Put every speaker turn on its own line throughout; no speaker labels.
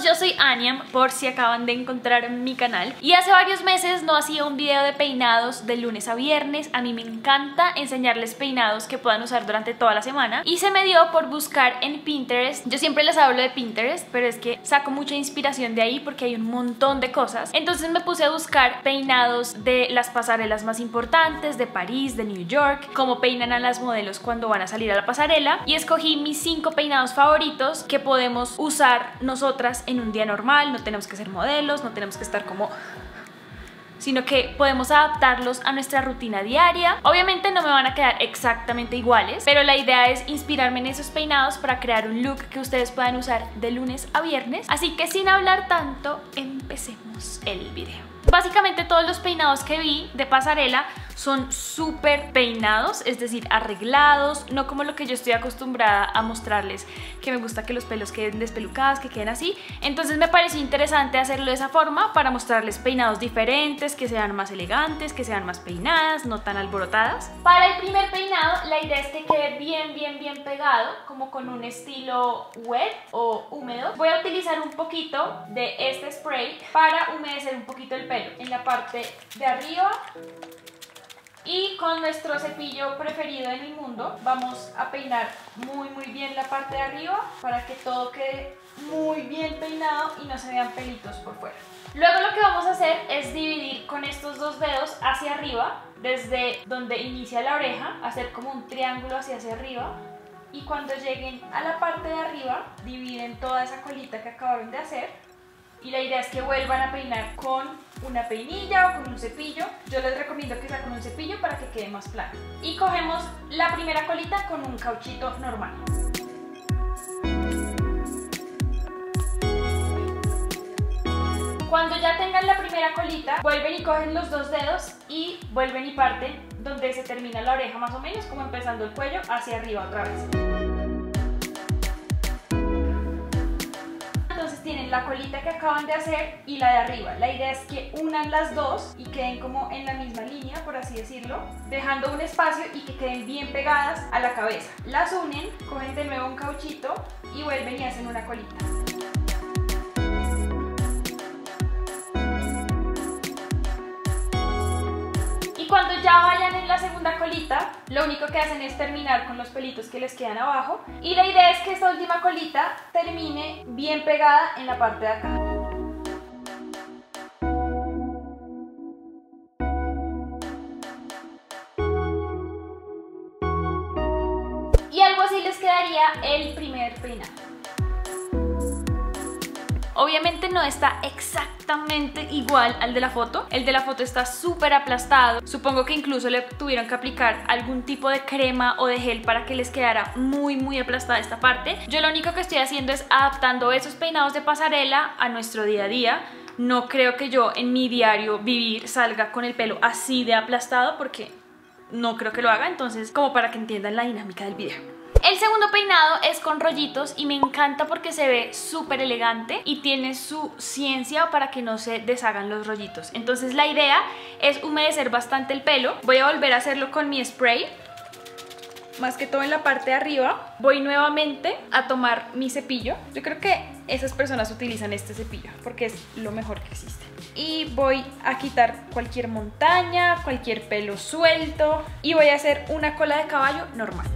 yo soy Aniam, por si acaban de encontrar mi canal. Y hace varios meses no hacía un video de peinados de lunes a viernes. A mí me encanta enseñarles peinados que puedan usar durante toda la semana. Y se me dio por buscar en Pinterest. Yo siempre les hablo de Pinterest, pero es que saco mucha inspiración de ahí porque hay un montón de cosas. Entonces me puse a buscar peinados de las pasarelas más importantes, de París, de New York, cómo peinan a las modelos cuando van a salir a la pasarela. Y escogí mis 5 peinados favoritos que podemos usar nosotras en un día normal. No tenemos que ser modelos, no tenemos que estar como... sino que podemos adaptarlos a nuestra rutina diaria. Obviamente no me van a quedar exactamente iguales, pero la idea es inspirarme en esos peinados para crear un look que ustedes puedan usar de lunes a viernes. Así que sin hablar tanto, empecemos el video. Básicamente todos los peinados que vi de pasarela son súper peinados, es decir, arreglados, no como lo que yo estoy acostumbrada a mostrarles, que me gusta que los pelos queden despelucados, que queden así. Entonces me pareció interesante hacerlo de esa forma para mostrarles peinados diferentes, que sean más elegantes, que sean más peinadas, no tan alborotadas. Para el primer peinado la idea es que quede bien pegado, como con un estilo wet o húmedo. Voy a utilizar un poquito de este spray para humedecer un poquito el pelo en la parte de arriba. Y con nuestro cepillo preferido en el mundo vamos a peinar muy bien la parte de arriba para que todo quede muy bien peinado y no se vean pelitos por fuera. Luego lo que vamos a hacer es dividir con estos dos dedos hacia arriba, desde donde inicia la oreja, hacer como un triángulo hacia arriba, y cuando lleguen a la parte de arriba dividen toda esa colita que acabaron de hacer. Y la idea es que vuelvan a peinar con una peinilla o con un cepillo. Yo les recomiendo que sea con un cepillo para que quede más plano. Y cogemos la primera colita con un cauchito normal. Cuando ya tengan la primera colita, vuelven y cogen los dos dedos y vuelven y parten donde se termina la oreja, más o menos como empezando el cuello, hacia arriba otra vez. Entonces tienen la colita que acaban de hacer y la de arriba. La idea es que unan las dos y queden como en la misma línea, por así decirlo, dejando un espacio y que queden bien pegadas a la cabeza. Las unen, cogen de nuevo un cauchito y vuelven y hacen una colita. Y cuando ya vayan en la segunda colita, lo único que hacen es terminar con los pelitos que les quedan abajo. Y la idea es que esta última colita termine bien pegada en la parte de acá. Y algo así les quedaría el primer peinado. Obviamente no está exactamente igual al de la foto. El de la foto está súper aplastado. Supongo que incluso le tuvieron que aplicar algún tipo de crema o de gel para que les quedara muy aplastada esta parte. Yo lo único que estoy haciendo es adaptando esos peinados de pasarela a nuestro día a día. No creo que yo en mi diario vivir salga con el pelo así de aplastado, porque no creo que lo haga. Entonces, como para que entiendan la dinámica del video. El segundo peinado es con rollitos y me encanta porque se ve súper elegante y tiene su ciencia para que no se deshagan los rollitos. Entonces la idea es humedecer bastante el pelo. Voy a volver a hacerlo con mi spray, más que todo en la parte de arriba. Voy nuevamente a tomar mi cepillo. Yo creo que esas personas utilizan este cepillo porque es lo mejor que existe. Y voy a quitar cualquier montaña, cualquier pelo suelto y voy a hacer una cola de caballo normal.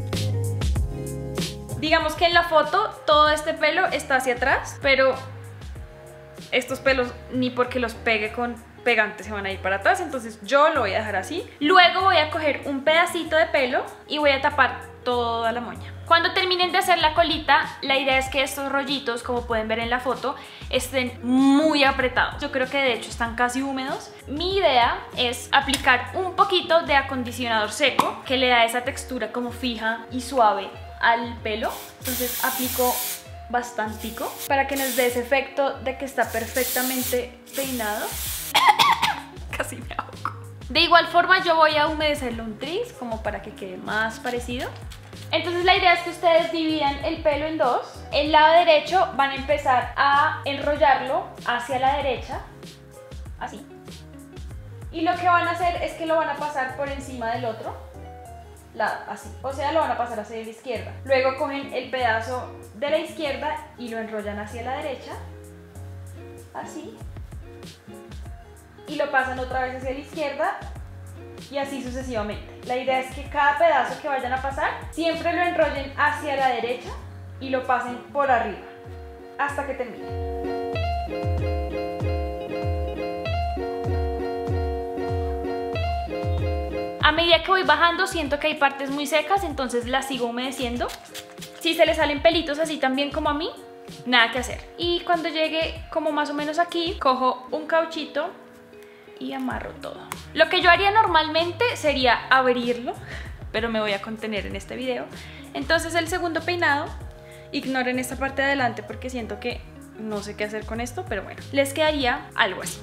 Digamos que en la foto todo este pelo está hacia atrás, pero estos pelos ni porque los pegue con pegante se van a ir para atrás, entonces yo lo voy a dejar así. Luego voy a coger un pedacito de pelo y voy a tapar toda la moña. Cuando terminen de hacer la colita, la idea es que estos rollitos, como pueden ver en la foto, estén muy apretados. Yo creo que de hecho están casi húmedos. Mi idea es aplicar un poquito de acondicionador seco que le da esa textura como fija y suave al pelo. Entonces aplico bastantico para que nos dé ese efecto de que está perfectamente peinado. Casi me ahogo. De igual forma yo voy a humedecerlo un tris como para que quede más parecido. Entonces la idea es que ustedes dividan el pelo en dos. El lado derecho van a empezar a enrollarlo hacia la derecha, así. Y lo que van a hacer es que lo van a pasar por encima del otro lado, así. O sea, lo van a pasar hacia la izquierda. Luego cogen el pedazo de la izquierda y lo enrollan hacia la derecha. así, y lo pasan otra vez hacia la izquierda y así sucesivamente. La idea es que cada pedazo que vayan a pasar siempre lo enrollen hacia la derecha y lo pasen por arriba hasta que terminen. A medida que voy bajando siento que hay partes muy secas, entonces las sigo humedeciendo. Si se les salen pelitos así también como a mí, nada que hacer. Y cuando llegue como más o menos aquí, cojo un cauchito y amarro todo. Lo que yo haría normalmente sería abrirlo, pero me voy a contener en este video. Entonces el segundo peinado, ignoren esta parte de adelante porque siento que no sé qué hacer con esto, pero bueno, les quedaría algo así.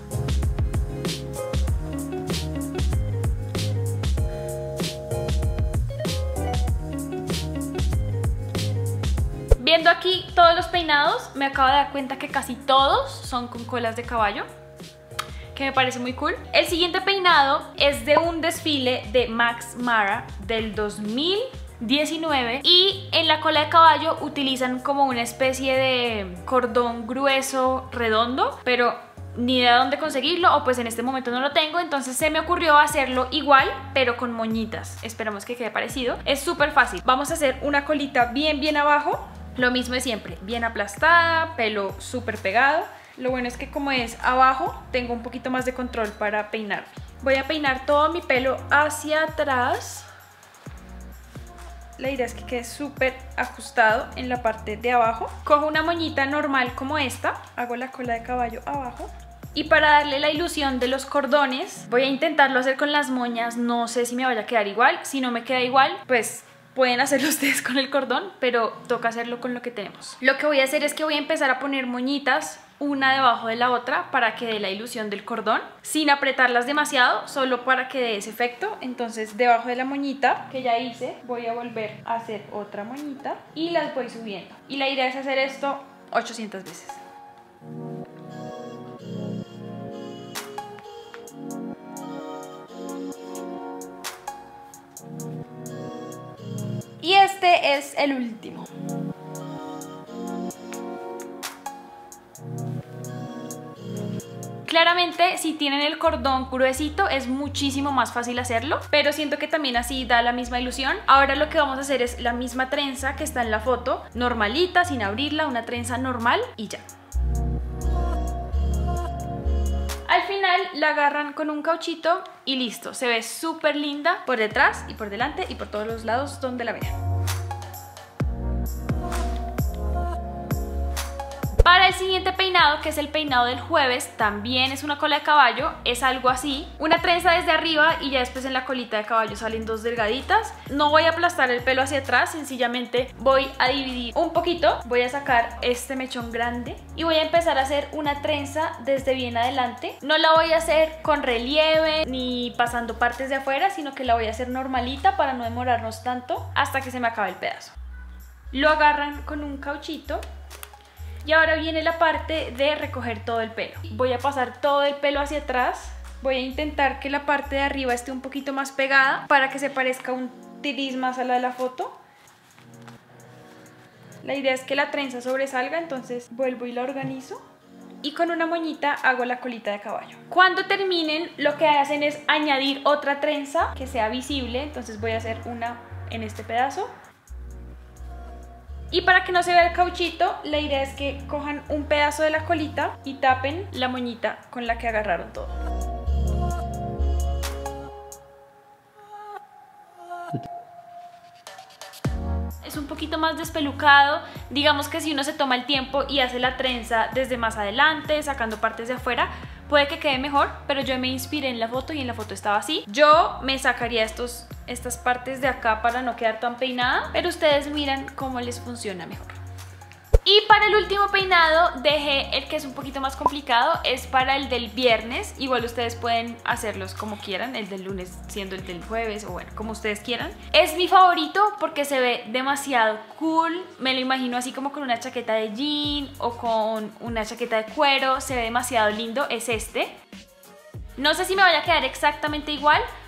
Viendo aquí todos los peinados, me acabo de dar cuenta que casi todos son con colas de caballo, que me parece muy cool. El siguiente peinado es de un desfile de Max Mara del 2019 y en la cola de caballo utilizan como una especie de cordón grueso redondo, pero ni idea de dónde conseguirlo, o pues en este momento no lo tengo, entonces se me ocurrió hacerlo igual pero con moñitas. Esperamos que quede parecido. Es súper fácil. Vamos a hacer una colita bien abajo, lo mismo de siempre, bien aplastada, pelo súper pegado. Lo bueno es que como es abajo, tengo un poquito más de control para peinarme. Voy a peinar todo mi pelo hacia atrás. La idea es que quede súper ajustado en la parte de abajo. Cojo una moñita normal como esta, hago la cola de caballo abajo. Y para darle la ilusión de los cordones, voy a intentarlo hacer con las moñas. No sé si me vaya a quedar igual. Si no me queda igual, pues pueden hacerlo ustedes con el cordón, pero toca hacerlo con lo que tenemos. Lo que voy a hacer es que voy a empezar a poner moñitas una debajo de la otra para que dé la ilusión del cordón, sin apretarlas demasiado, solo para que dé ese efecto. Entonces debajo de la moñita que ya hice, voy a volver a hacer otra moñita y las voy subiendo. Y la idea es hacer esto 800 veces. Y este es el último. Claramente, si tienen el cordón gruesito es muchísimo más fácil hacerlo, pero siento que también así da la misma ilusión. Ahora lo que vamos a hacer es la misma trenza que está en la foto, normalita, sin abrirla, una trenza normal y ya. Al final la agarran con un cauchito y listo, se ve súper linda por detrás y por delante y por todos los lados donde la vean. Para el siguiente peinado, que es el peinado del jueves, también es una cola de caballo, es algo así. Una trenza desde arriba y ya después en la colita de caballo salen dos delgaditas. No voy a aplastar el pelo hacia atrás, sencillamente voy a dividir un poquito. Voy a sacar este mechón grande y voy a empezar a hacer una trenza desde bien adelante. No la voy a hacer con relieve ni pasando partes de afuera, sino que la voy a hacer normalita para no demorarnos tanto hasta que se me acabe el pedazo. Lo agarran con un cauchito. Y ahora viene la parte de recoger todo el pelo. Voy a pasar todo el pelo hacia atrás. Voy a intentar que la parte de arriba esté un poquito más pegada para que se parezca un tiriz más a la de la foto. La idea es que la trenza sobresalga, entonces vuelvo y la organizo. Y con una moñita hago la colita de caballo. Cuando terminen, lo que hacen es añadir otra trenza que sea visible. Entonces voy a hacer una en este pedazo. Y para que no se vea el cauchito, la idea es que cojan un pedazo de la colita y tapen la moñita con la que agarraron todo. Es un poquito más despelucado. Digamos que si uno se toma el tiempo y hace la trenza desde más adelante, sacando partes de afuera, puede que quede mejor, pero yo me inspiré en la foto y en la foto estaba así. Yo me sacaría estas partes de acá para no quedar tan peinada, pero ustedes miran cómo les funciona mejor. Y para el último peinado dejé el que es un poquito más complicado, es para el del viernes. Igual ustedes pueden hacerlos como quieran, el del lunes siendo el del jueves o bueno, como ustedes quieran. Es mi favorito porque se ve demasiado cool, me lo imagino así como con una chaqueta de jean o con una chaqueta de cuero, se ve demasiado lindo, es este. No sé si me vaya a quedar exactamente igual,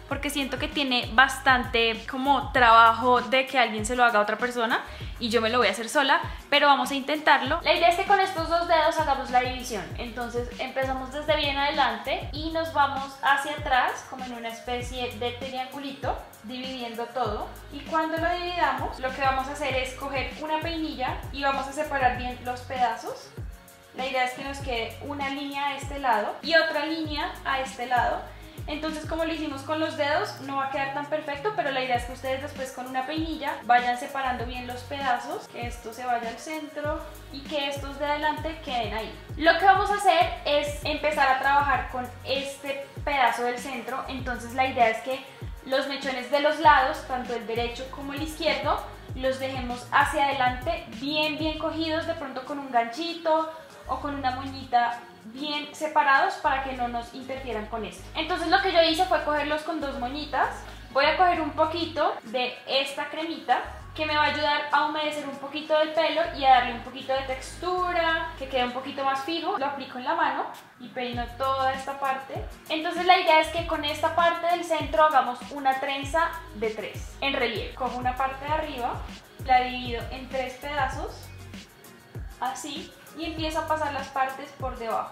porque siento que tiene bastante como trabajo de que alguien se lo haga a otra persona y yo me lo voy a hacer sola, pero vamos a intentarlo. La idea es que con estos dos dedos hagamos la división. Entonces empezamos desde bien adelante y nos vamos hacia atrás como en una especie de triangulito, dividiendo todo. Y cuando lo dividamos, lo que vamos a hacer es coger una peinilla y vamos a separar bien los pedazos. La idea es que nos quede una línea a este lado y otra línea a este lado. Entonces, como lo hicimos con los dedos, no va a quedar tan perfecto, pero la idea es que ustedes después con una peinilla vayan separando bien los pedazos, que esto se vaya al centro y que estos de adelante queden ahí. Lo que vamos a hacer es empezar a trabajar con este pedazo del centro. Entonces la idea es que los mechones de los lados, tanto el derecho como el izquierdo, los dejemos hacia adelante bien cogidos, de pronto con un ganchito o con una moñita bien separados para que no nos interfieran con esto. Entonces lo que yo hice fue cogerlos con dos moñitas. Voy a coger un poquito de esta cremita que me va a ayudar a humedecer un poquito del pelo y a darle un poquito de textura, que quede un poquito más fijo. Lo aplico en la mano y peino toda esta parte. Entonces la idea es que con esta parte del centro hagamos una trenza de 3 en relieve. Cojo una parte de arriba, la divido en 3 pedazos, así, y empiezo a pasar las partes por debajo.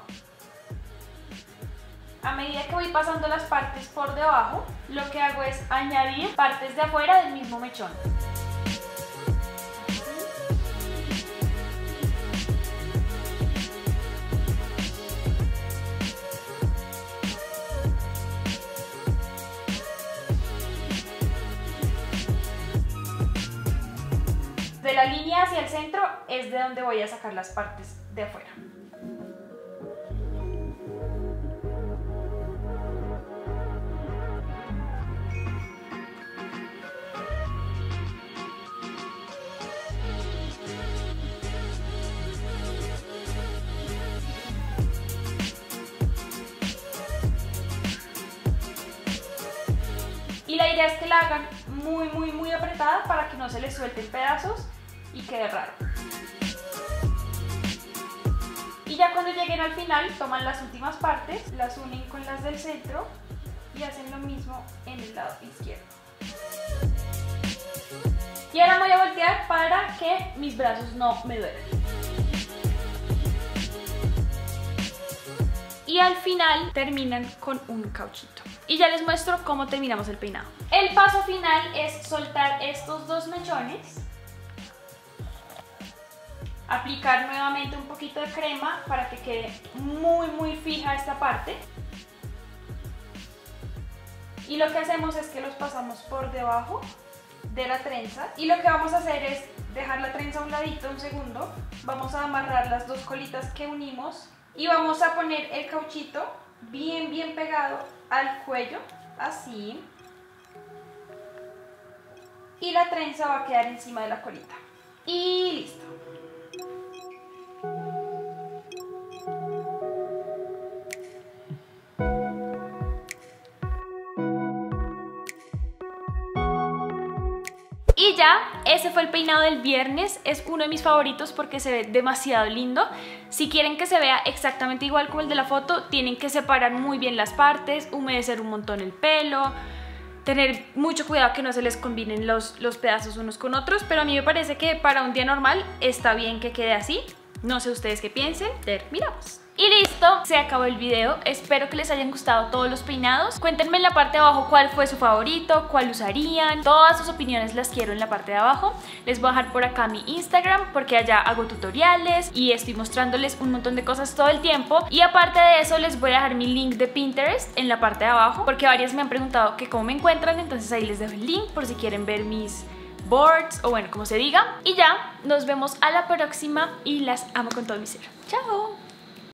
A medida que voy pasando las partes por debajo, lo que hago es añadir partes de afuera del mismo mechón. De la línea hacia el centro es de donde voy a sacar las partes de afuera. Y la idea es que la hagan muy apretada para que no se les suelten pedazos y quede raro. Y ya cuando lleguen al final, toman las últimas partes, las unen con las del centro y hacen lo mismo en el lado izquierdo. Y ahora voy a voltear para que mis brazos no me duelan. Y al final terminan con un cauchito. Y ya les muestro cómo terminamos el peinado. El paso final es soltar estos dos mechones, aplicar nuevamente un poquito de crema para que quede muy fija esta parte. Y lo que hacemos es que los pasamos por debajo de la trenza. Y lo que vamos a hacer es dejar la trenza a un ladito un segundo. Vamos a amarrar las dos colitas que unimos y vamos a poner el cauchito bien pegado al cuello, así. Y la trenza va a quedar encima de la colita. Y listo. Y ya, ese fue el peinado del viernes. Es uno de mis favoritos porque se ve demasiado lindo. Si quieren que se vea exactamente igual como el de la foto, tienen que separar muy bien las partes, humedecer un montón el pelo, tener mucho cuidado que no se les combinen los pedazos unos con otros. Pero a mí me parece que para un día normal está bien que quede así. No sé ustedes qué piensen. Terminamos. Y listo, se acabó el video. Espero que les hayan gustado todos los peinados. Cuéntenme en la parte de abajo cuál fue su favorito, cuál usarían. Todas sus opiniones las quiero en la parte de abajo. Les voy a dejar por acá mi Instagram porque allá hago tutoriales y estoy mostrándoles un montón de cosas todo el tiempo. Y aparte de eso les voy a dejar mi link de Pinterest en la parte de abajo porque varias me han preguntado que cómo me encuentran, entonces ahí les dejo el link por si quieren ver mis boards o bueno, como se diga. Y ya, nos vemos a la próxima y las amo con todo mi ser. ¡Chao!